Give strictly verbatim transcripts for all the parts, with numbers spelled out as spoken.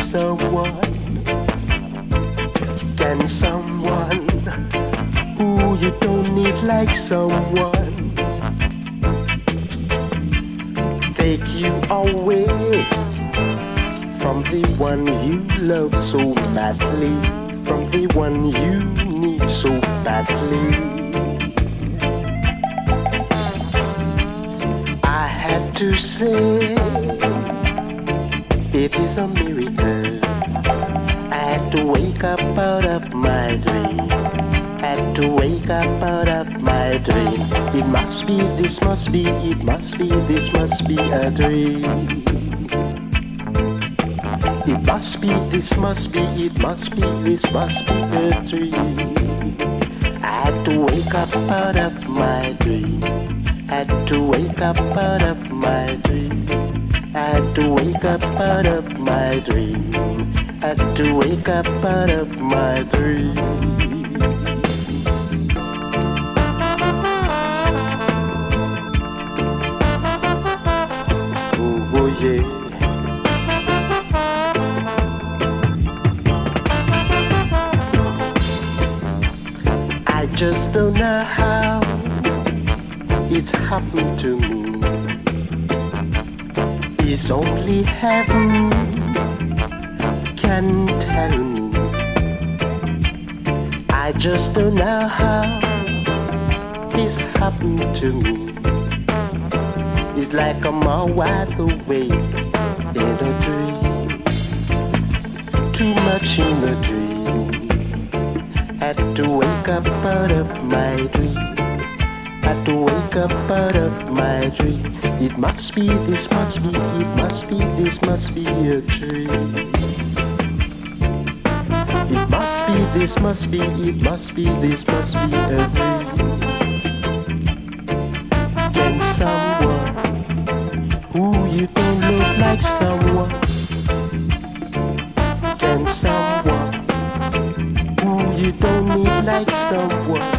someone? Can someone who you don't need like someone take you away from the one you love so madly, from the one you need so badly? I had to say it is a miracle. I had to wake up out of my dream. Had to wake up out of my dream. It must be, this must be, it must be, this must be a dream. It must be, this must be, it must be, this must be a dream. I had to wake up out of my dream. Had to wake up out of my dream. Had to wake up out of my dream. Had to wake up out of my dream. Yeah. I just don't know how it's happened to me. It's only heaven can tell me. I just don't know how this happened to me. It's like I'm all wide awake in a dream, too much in a dream. Had to wake up out of my dream. Had to wake up out of my dream. It must be, this must be, it must be, this must be a dream. It must be, this must be, it must be, this must be a dream. Can someone who you don't love like someone? Can someone who you don't need like someone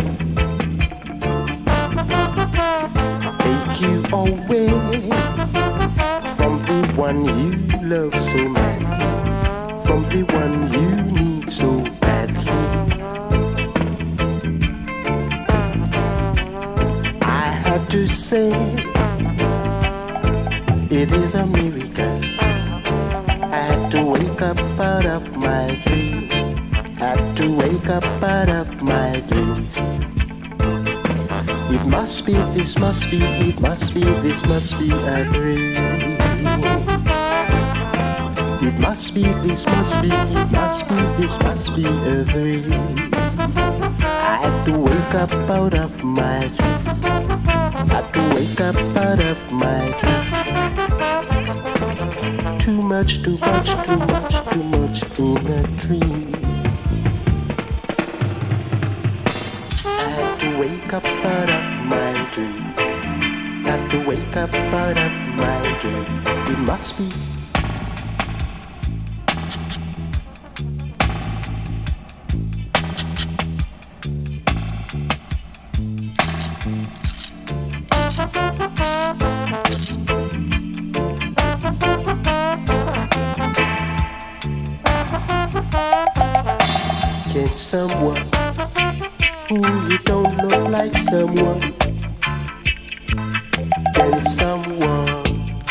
take you away from the one you love so madly, from the one you need so badly? I had to say it is a miracle. I had to wake up out of my dream. Had to wake up out of my dream. It must be, this must be, it must be, this must be a dream. It must be, this must be, it must be, this must be a dream. I had to wake up out of my dream. Had to wake up out of my dream. Too much, too much, too much, too much in a dream. I had to wake up out of my dream. Have to wake up out of my dream. It must be. Can someone who you don't love like someone? Can someone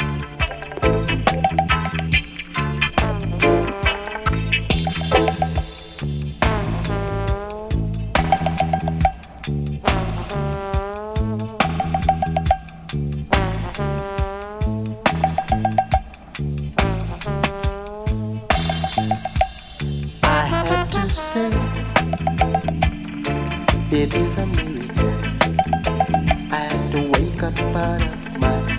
say it is a miracle? I had to wake up out of my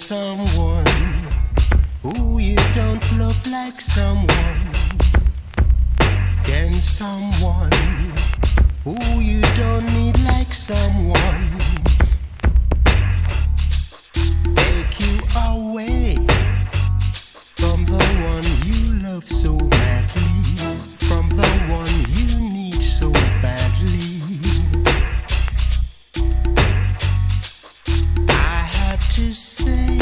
someone who you don't love like someone? Can someone who you don't need like someone take you away from the one you love so madly, from the one you need so badly? I had to say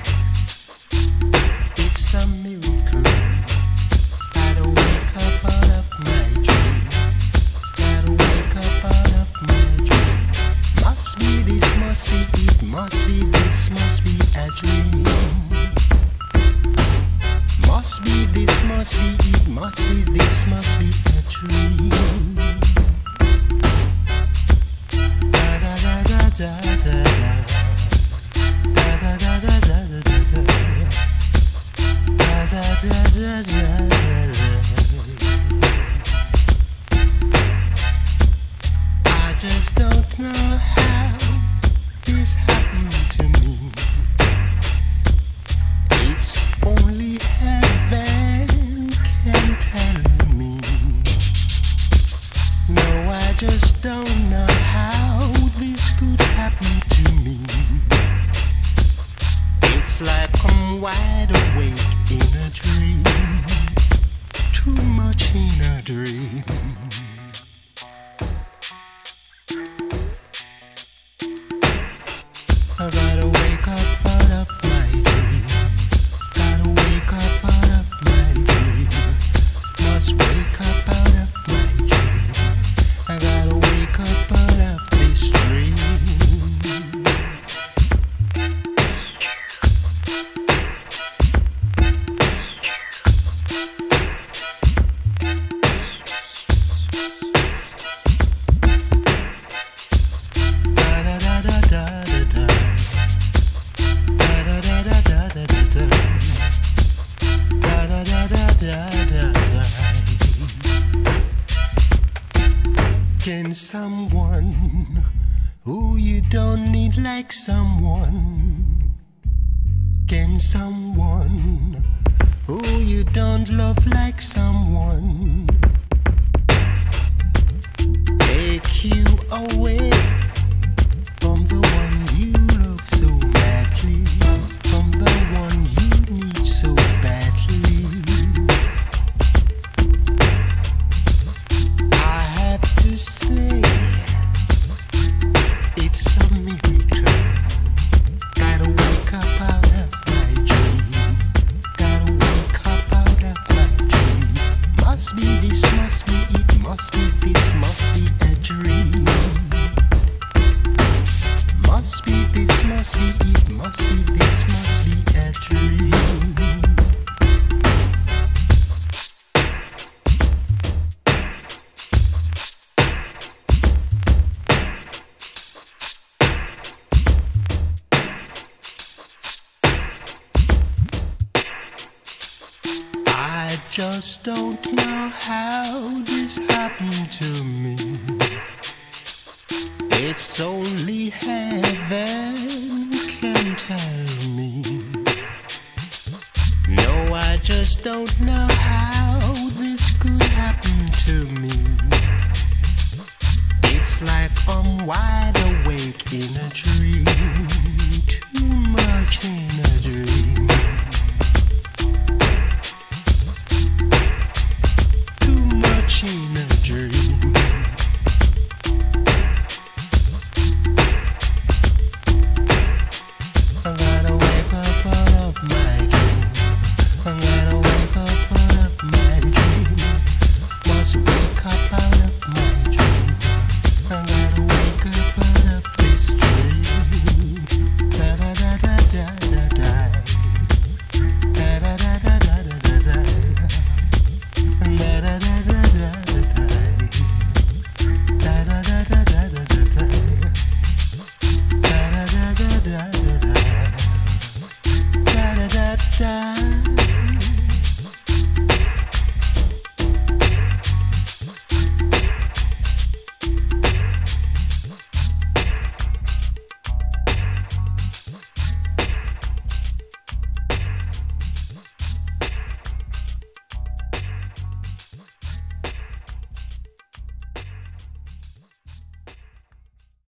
it's a miracle. Gotta wake up out of my dream. Gotta wake up out of my dream. Must be this, must be it, must be this, must be a dream. Must be this, must be it, must be this, must be a dream. Da da da da da da da. Da da da da da da da. Da da da da da da. I just don't know how this happened to me. It's only heaven can tell me. No, I just don't know how this could happen to me. It's like I'm wide awake in a dream, too much in a dream. I gotta wake up out of my dream. Gotta wake up out of my dream. Must wake up out of my dream. I gotta wake up out of this dream. Da da da da da da. Da da da da da da da. Da da da da da da da. Can someone who you don't need like someone? Can someone who you don't love like someone take you away from the one you love so madly, from the one you need so badly? I have to say it's a miracle. Gotta wake up out of my dream. Gotta wake up out of my dream. Must be this, must be it, must be this, must be a dream. Must be this, must be it, must be this, must be a dream. I just don't know how this happened to me. It's only heaven can tell me. No, I just don't know how this could happen to me. It's like I'm wide